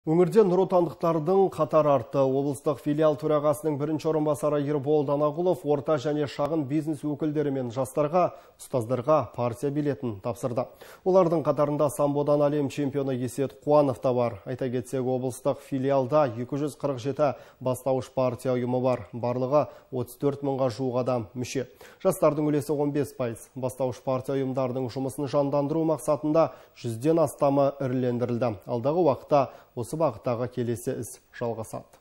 Өңірде нұротандықтардың қатар артты. Облыстық филиал төрағасының бірінші орынбасары Ербол Данағұлов орта және шағын бизнес өкілдері мен жастарға, ұстаздарға партия билетін тапсырды. Олардың қатарында самбодан әлем чемпионы Есет Қуанов та бар. Айта кетсек, облыстық филиалда 247 бастауыш партия ұйымы бар. Барлығы 34 мыңға жуық адам мүше. Жастардың үлесі 15%. Бастауыш партия ұйымдардың жұмысын жандандыру мақсатында 100-ден астамы ірілендірілді. Алдағы уақытта осы бағыттағы келесі іс жалғасады.